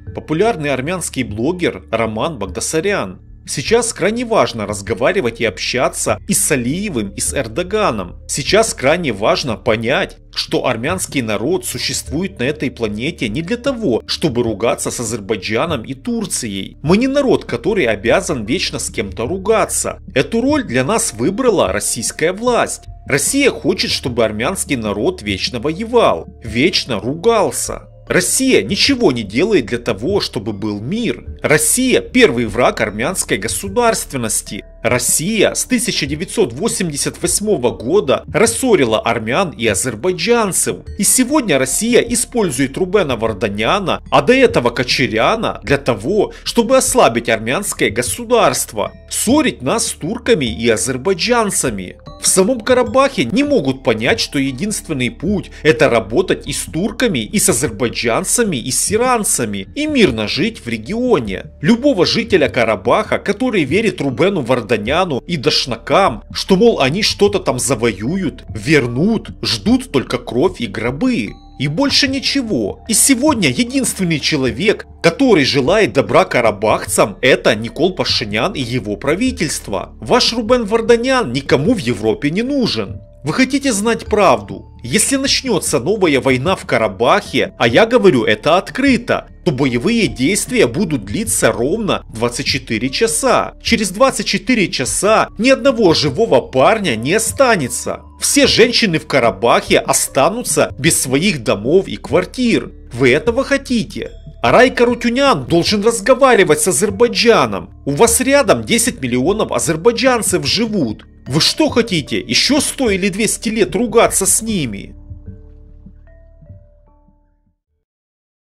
популярный армянский блогер Роман Багдасарян. Сейчас крайне важно разговаривать и общаться и с Алиевым, и с Эрдоганом. Сейчас крайне важно понять, что армянский народ существует на этой планете не для того, чтобы ругаться с Азербайджаном и Турцией. Мы не народ, который обязан вечно с кем-то ругаться. Эту роль для нас выбрала российская власть. Россия хочет, чтобы армянский народ вечно воевал, вечно ругался. Россия ничего не делает для того, чтобы был мир. Россия – первый враг армянской государственности. Россия с 1988 года рассорила армян и азербайджанцев. И сегодня Россия использует Рубена Варданяна, а до этого Кочаряна, для того, чтобы ослабить армянское государство, ссорить нас с турками и азербайджанцами. В самом Карабахе не могут понять, что единственный путь – это работать и с турками, и с азербайджанцами, и с иранцами, и мирно жить в регионе. Любого жителя Карабаха, который верит Рубену Варданяну и дашнакам, что, мол, они что-то там завоюют, вернут, ждут только кровь и гробы. И больше ничего. И сегодня единственный человек, который желает добра карабахцам, это Никол Пашинян и его правительство. Ваш Рубен Варданян никому в Европе не нужен. Вы хотите знать правду? Если начнется новая война в Карабахе, а я говорю это открыто, то боевые действия будут длиться ровно 24 часа. Через 24 часа ни одного живого парня не останется. Все женщины в Карабахе останутся без своих домов и квартир. Вы этого хотите? Арай Карутюнян должен разговаривать с Азербайджаном. У вас рядом 10 миллионов азербайджанцев живут. Вы что хотите, еще 100 или 200 лет ругаться с ними?